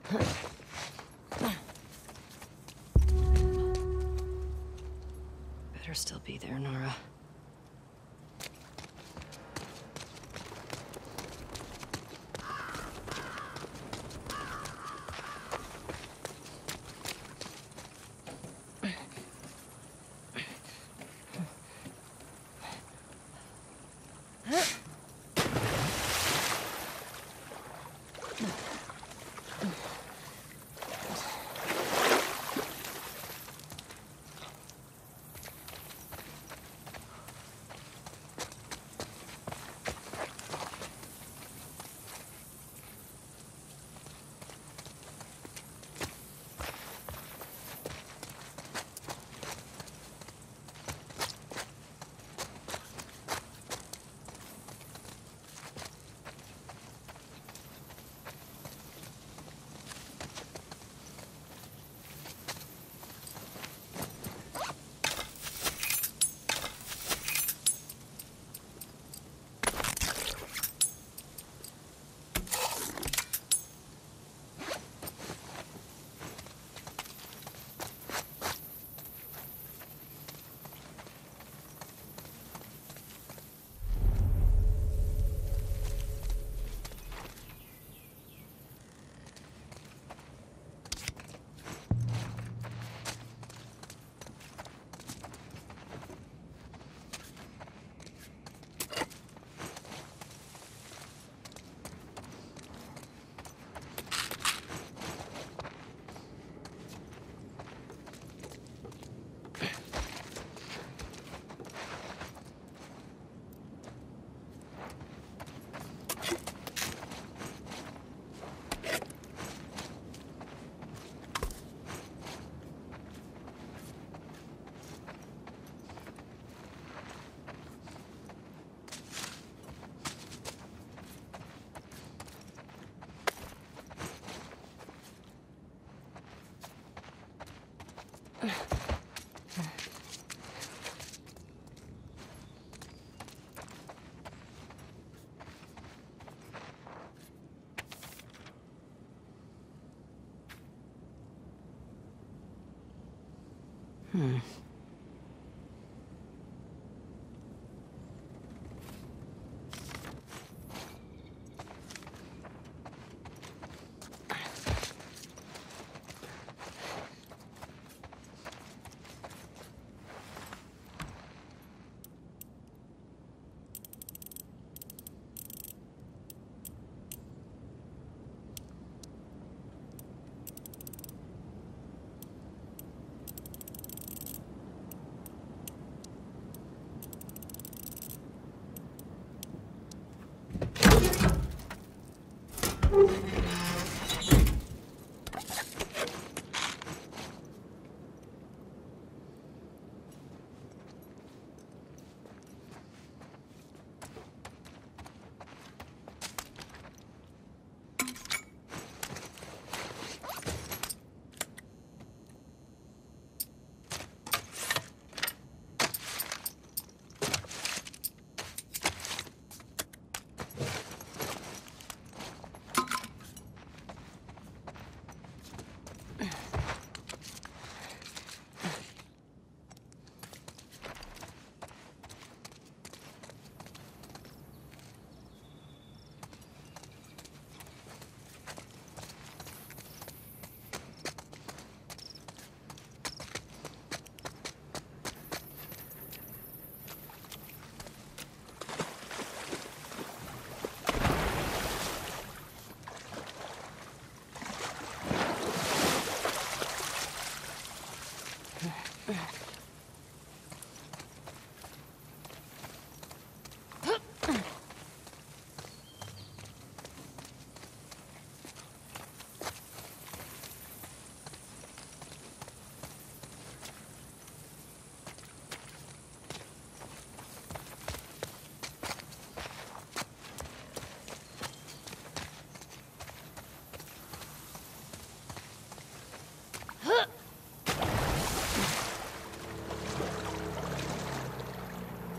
Better still be there, Nora.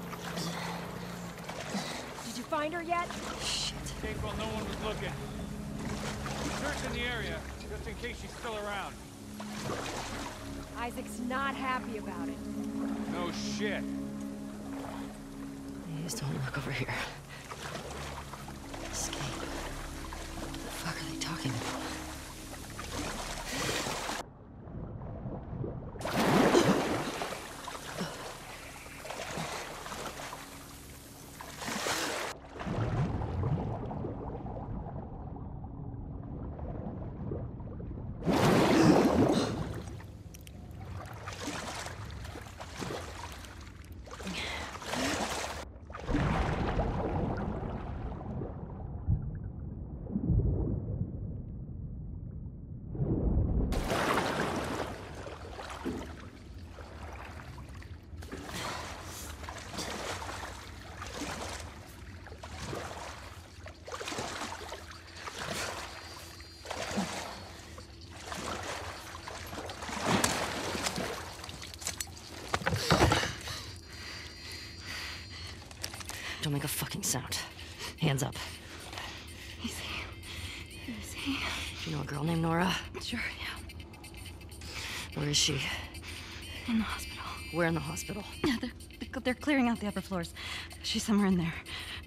Find her yet? Shit. Escaped while no one was looking. Search in the area, just in case she's still around. Isaac's not happy about it. No shit. Please don't look over here. Escape. What the fuck are they talking about? Don't make a fucking sound. Hands up. Easy. Easy. Do you know a girl named Nora? Sure, yeah. Where is she? In the hospital. Where in the hospital? Yeah, they're clearing out the upper floors. She's somewhere in there.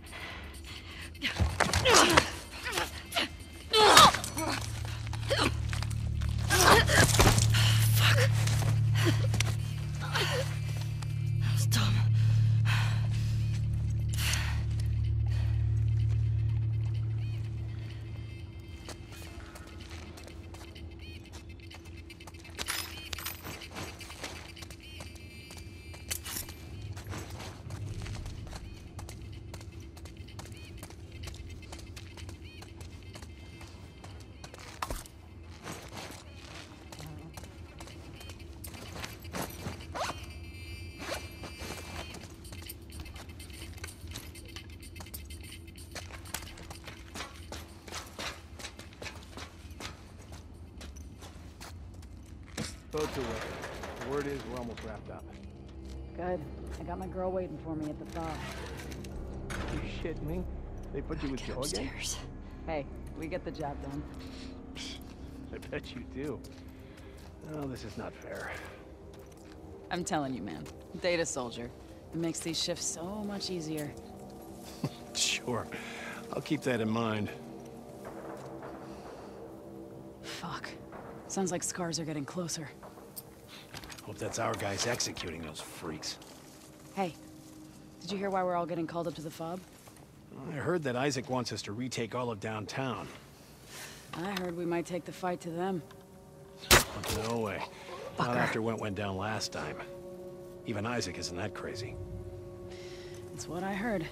Boats are away. The word is we're almost wrapped up. Good. I got my girl waiting for me at the fob. You shit me? They put you with Joe again? Upstairs. Hey, we get the job done. I bet you do. No, this is not fair. I'm telling you, man. Data soldier. It makes these shifts so much easier. Sure. I'll keep that in mind. Fuck. Sounds like scars are getting closer. Hope that's our guys executing those freaks. Hey, did you hear why we're all getting called up to the fob? I heard that Isaac wants us to retake all of downtown. I heard we might take the fight to them. No way. Not after what went down last time. Even Isaac isn't that crazy. That's what I heard.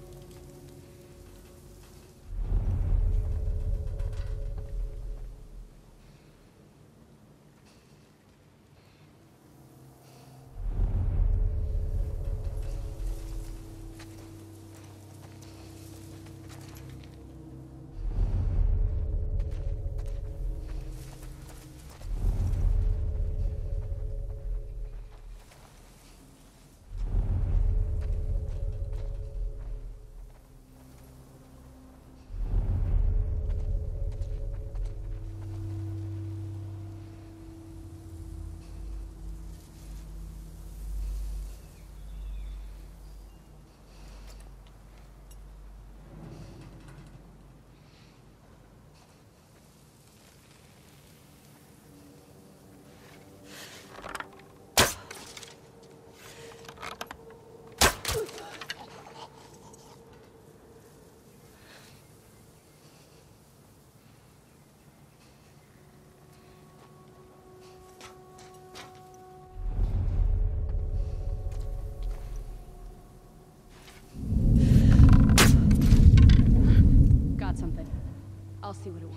Something. I'll see what it was.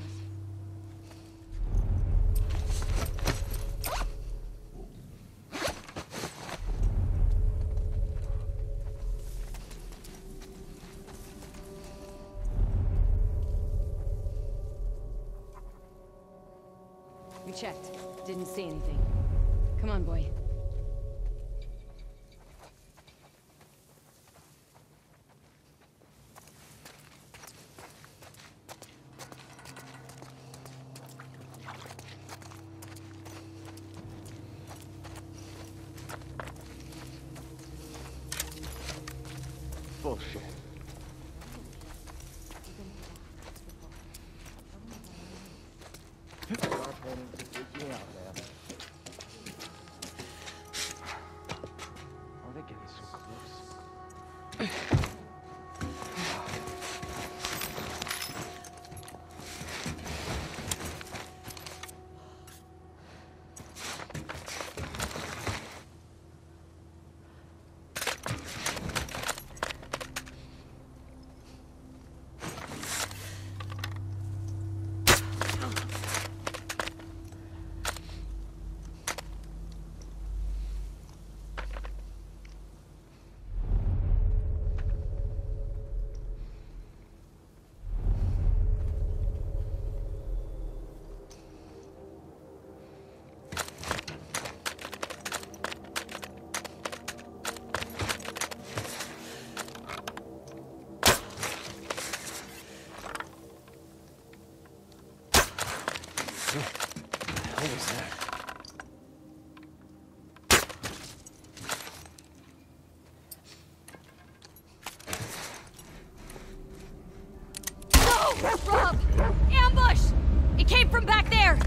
We checked. Didn't see anything. Come on, boy. What was that? Rob! Ambush! It came from back there!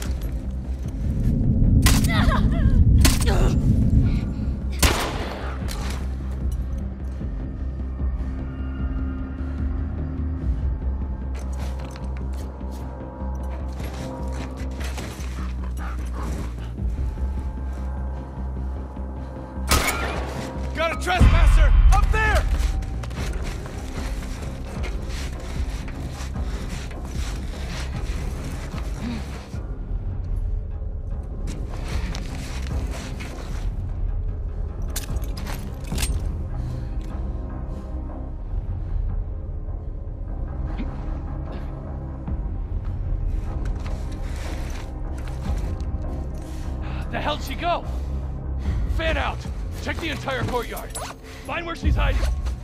Got a trespasser! Up there! The hell'd she go? Fan out! Check the entire courtyard. Find where she's hiding.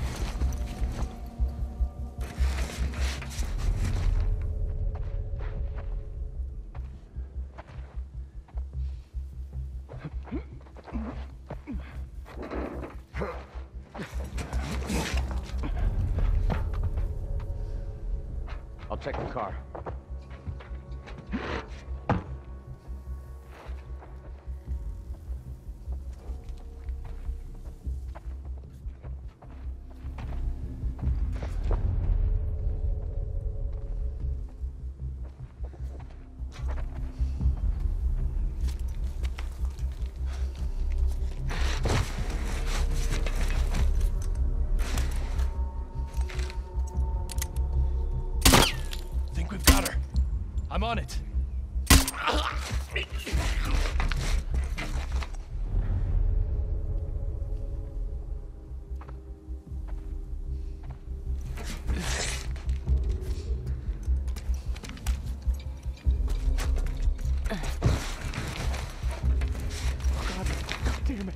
I'll check the car. Think we've got her. I'm on it. God damn it.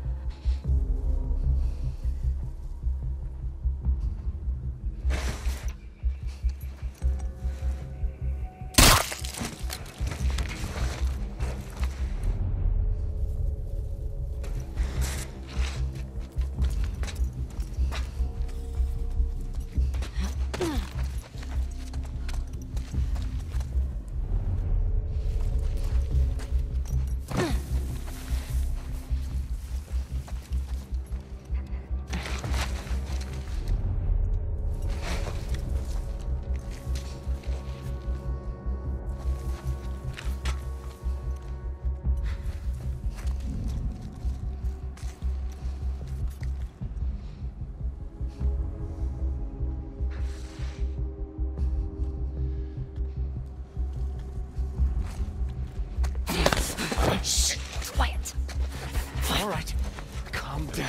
Quiet. All right. Calm down.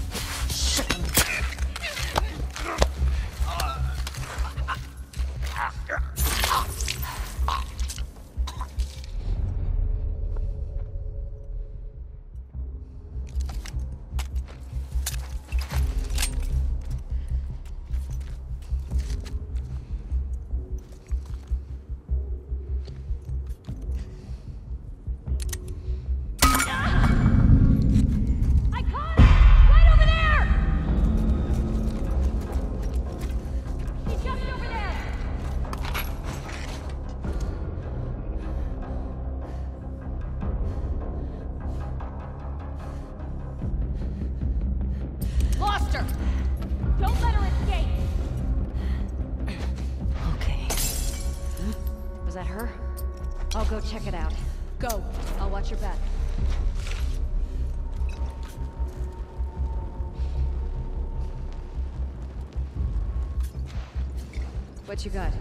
I'll go check it out. Go. I'll watch your back. What you got?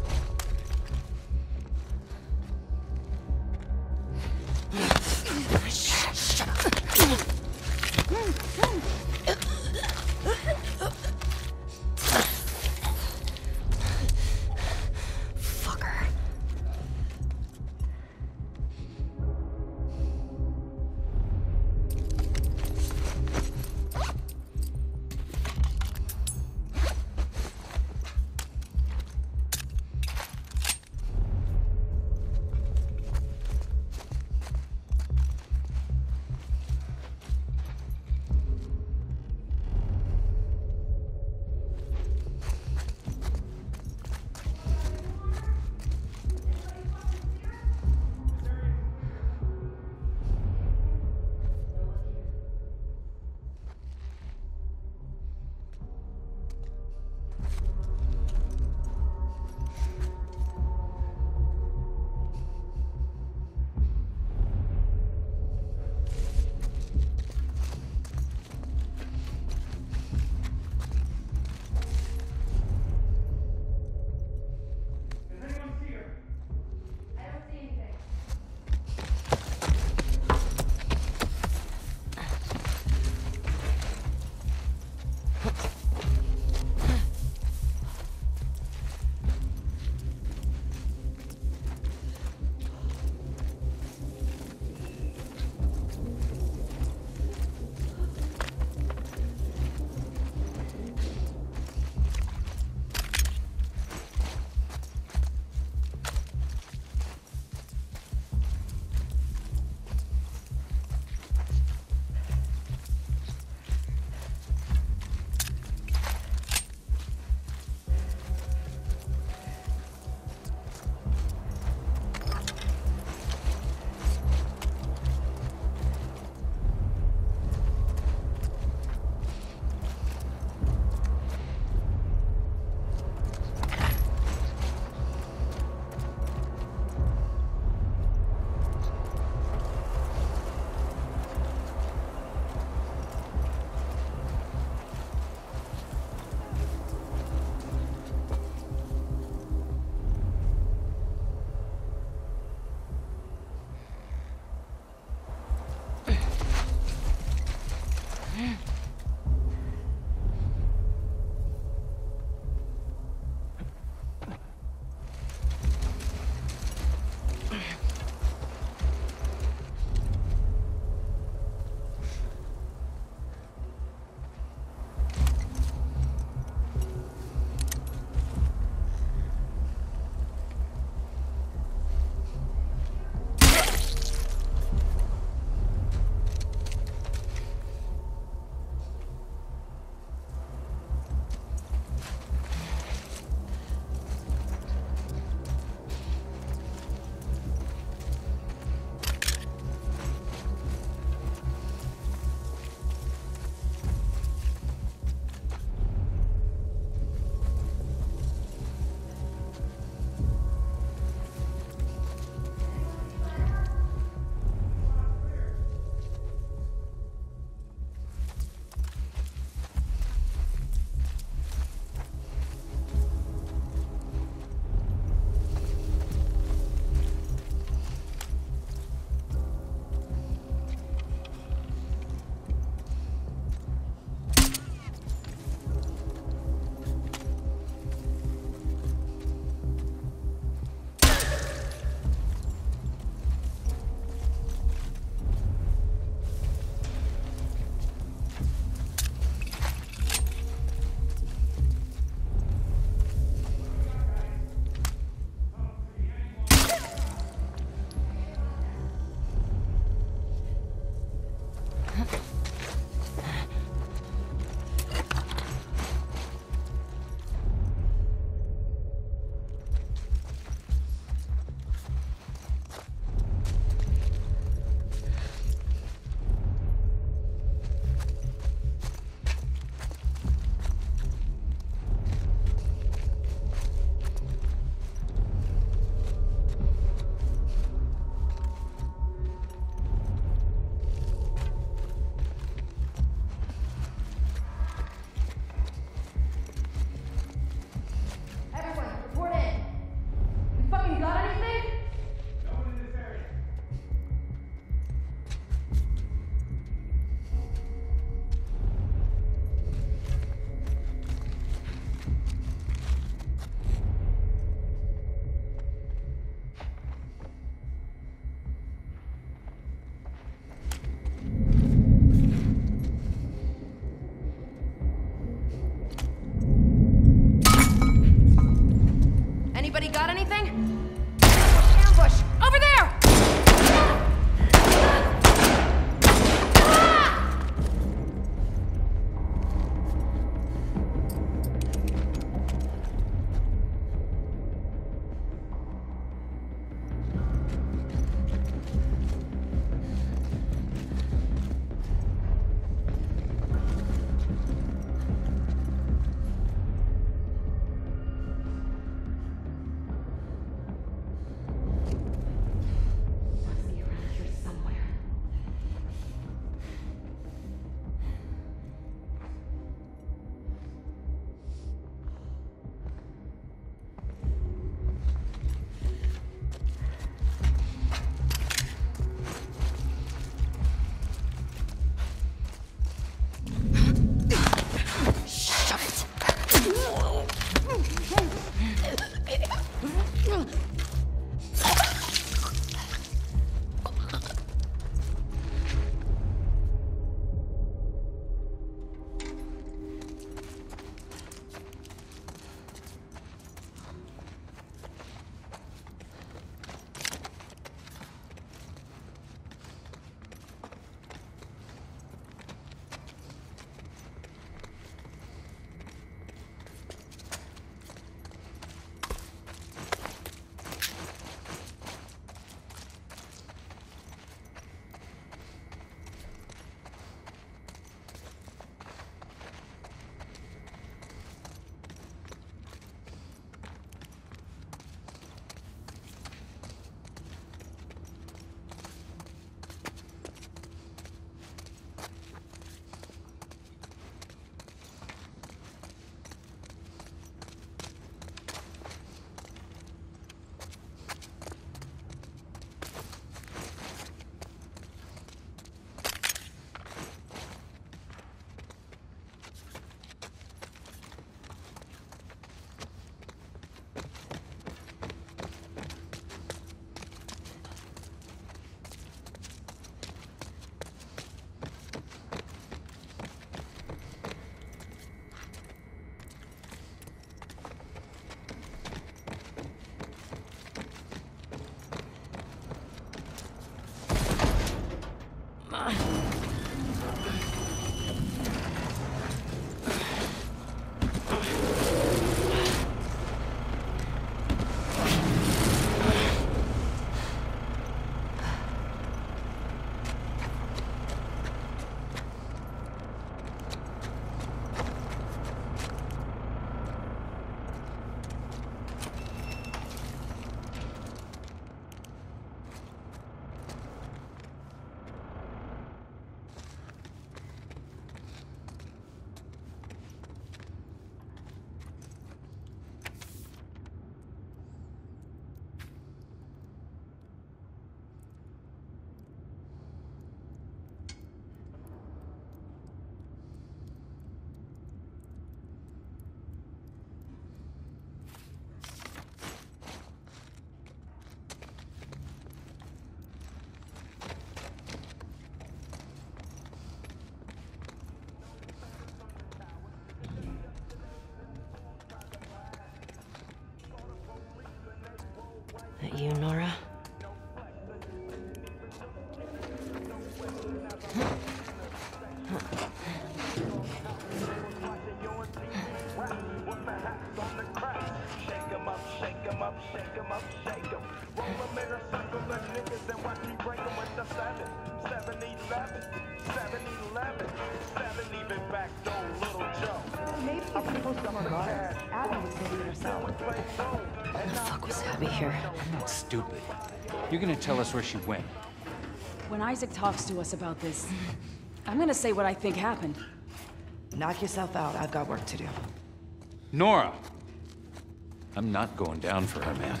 the 7-11, 7-11, 7 even back door, little Joe. Maybe if you post some on the car, Abby was maybe herself. Why the fuck was Abby here? I'm not stupid. You're gonna tell us where she went. When Isaac talks to us about this, I'm gonna say what I think happened. Knock yourself out. I've got work to do. Nora! I'm not going down for her, man.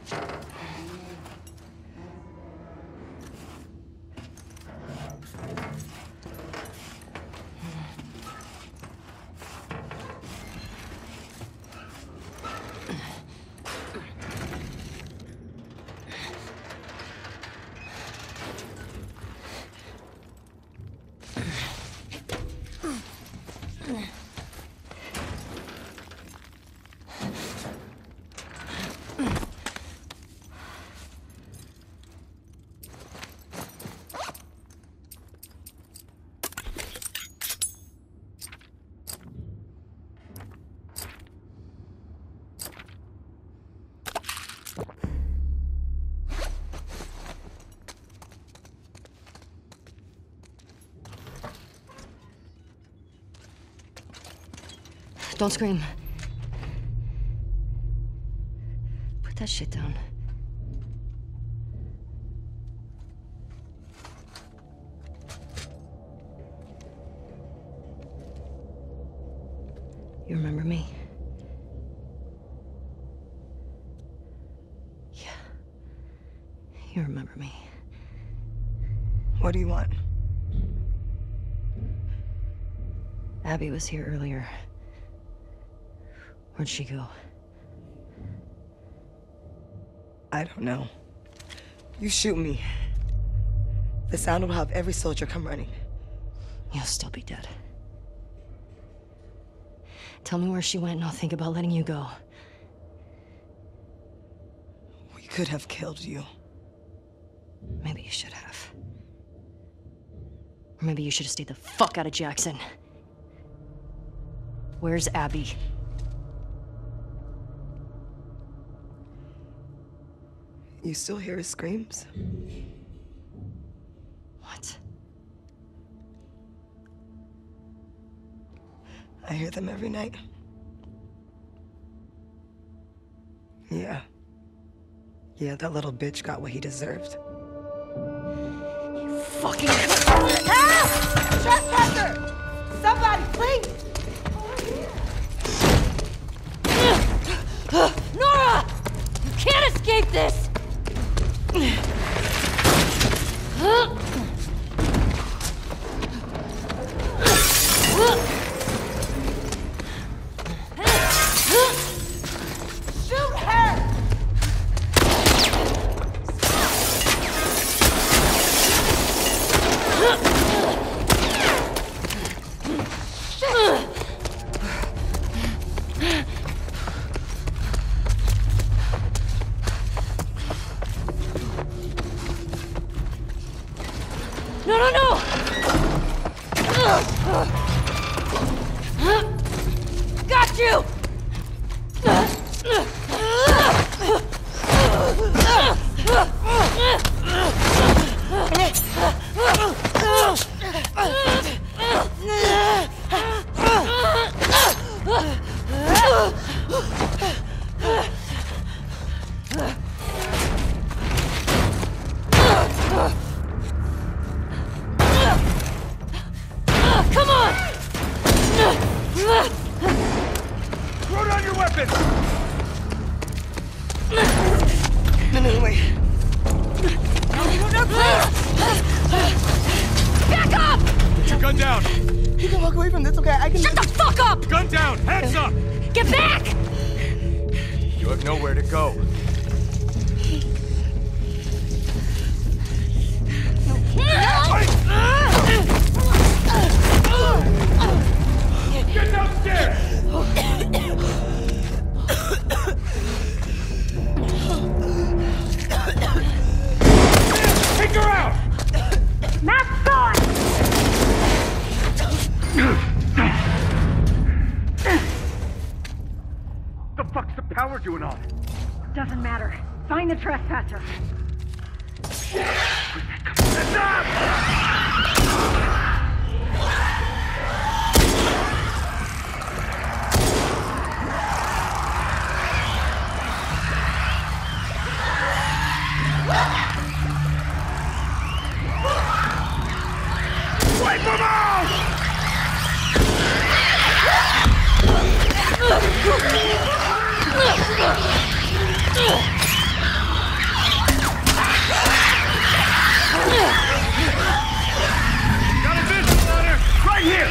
Don't scream. Put that shit down. You remember me? Yeah. You remember me. What do you want? Abby was here earlier. Where'd she go? I don't know. You shoot me. The sound will have every soldier come running. You'll still be dead. Tell me where she went and I'll think about letting you go. We could have killed you. Maybe you should have. Or maybe you should have stayed the fuck out of Jackson. Where's Abby? You still hear his screams? What? I hear them every night. Yeah. Yeah, that little bitch got what he deserved. You fucking... Help! Trespasser! Somebody, please! Nora! You can't escape this! Shoot her! No, no, no! Got you! Come on! Throw down your weapon! No, wait. No, Back up! Put your gun down! You can walk away from this, okay? I can... Shut the fuck up! Gun down! Hands up! Get back! You have nowhere to go. Get downstairs! Take her out! Mask on! The fuck's the power doing on it? Doesn't matter. Find the trespasser. Where'd that come from? Got a visual on her! Right here!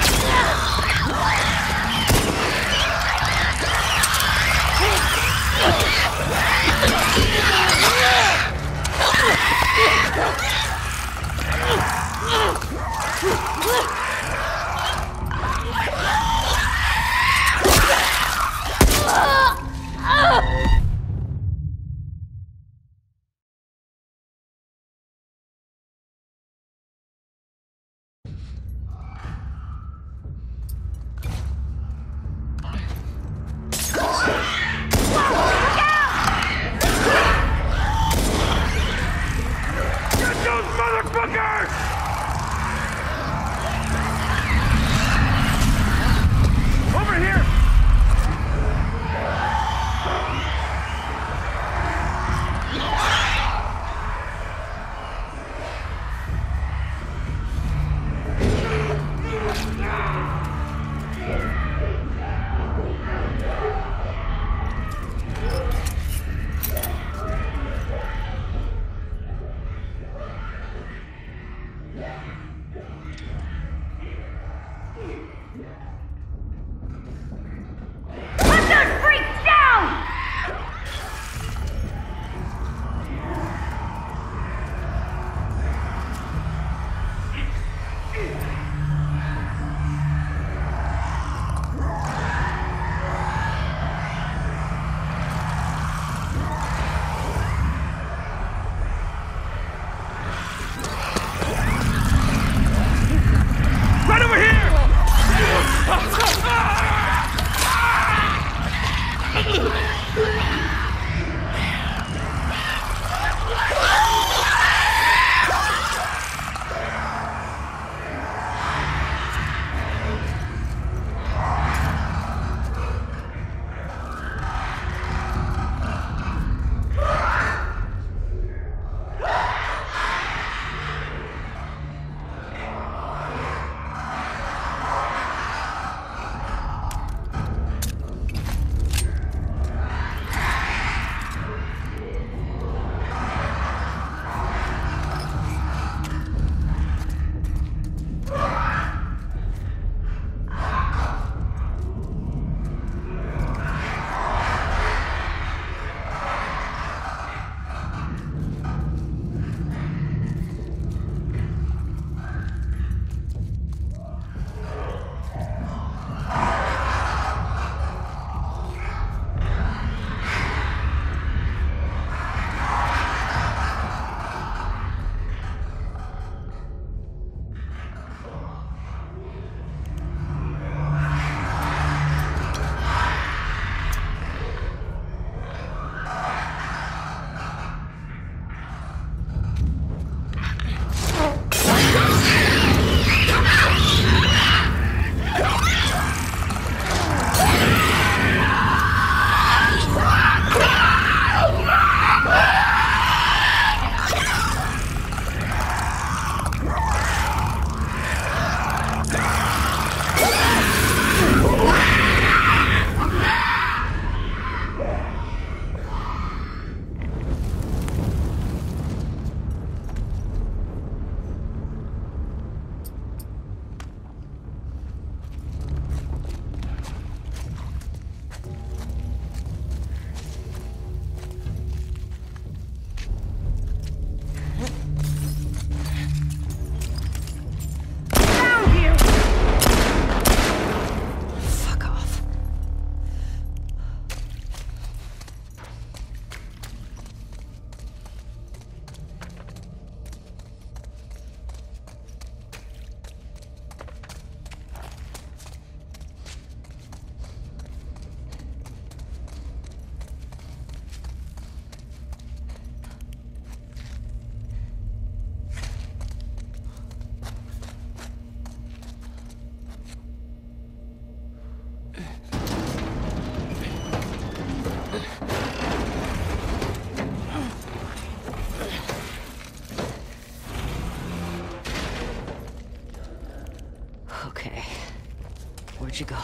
Okay. Where'd you go?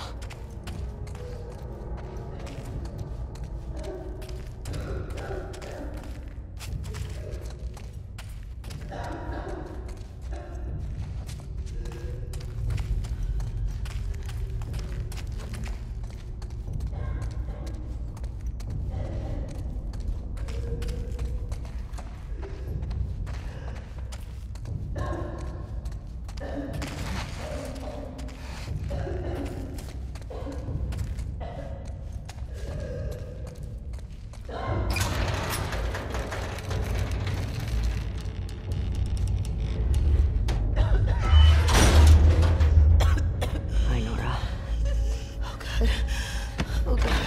Hi, Nora. Oh, God. Oh, God.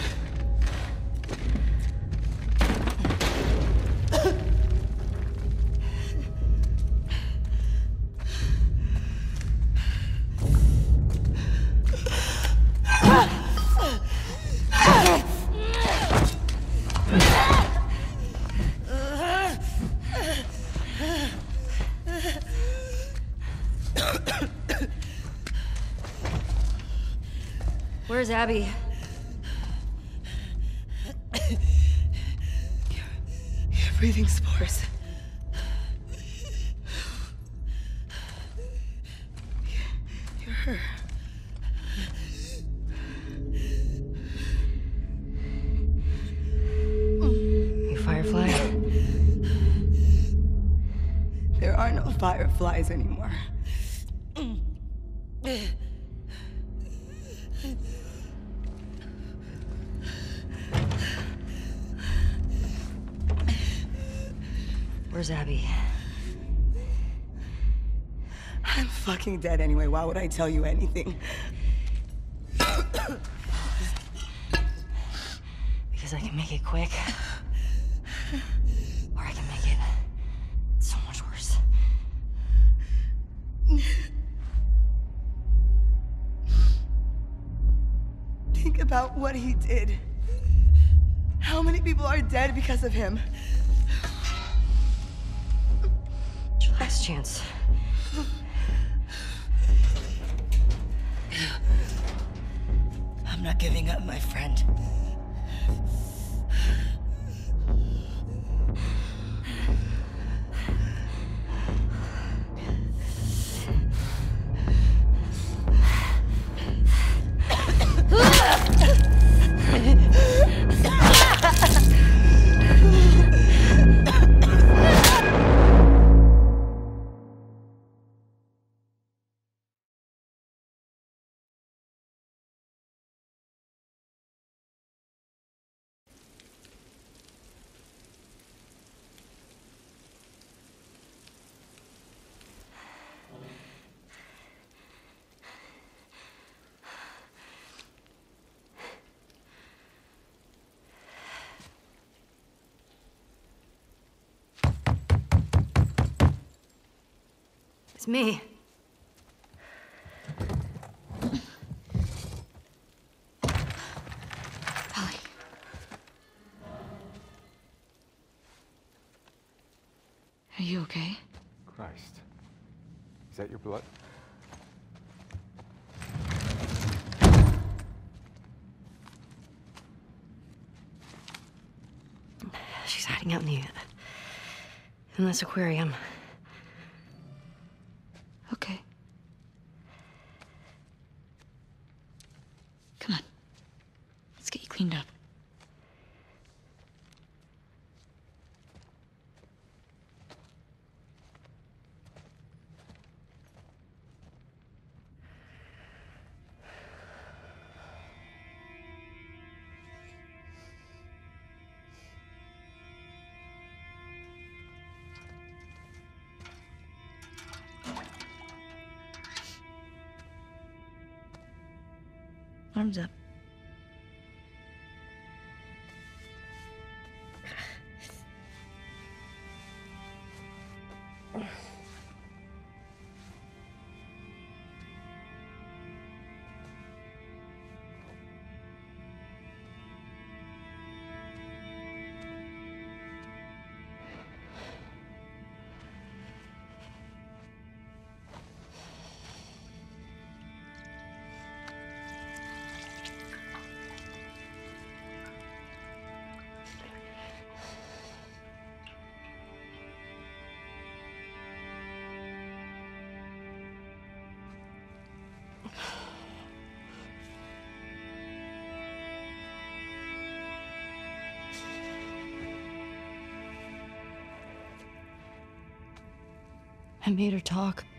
Where's Abby? You're breathing spores. You're her. You Firefly? There are no fireflies anymore. Where's Abby? I'm fucking dead anyway. Why would I tell you anything? Because I can make it quick. Or I can make it so much worse. Think about what he did. How many people are dead because of him? It's your last chance. I'm not giving up, my friend. It's me. Ellie. Are you okay? Christ. Is that your blood? She's hiding out in this aquarium. Okay. Come on. Let's get you cleaned up. Arms up. I made her talk.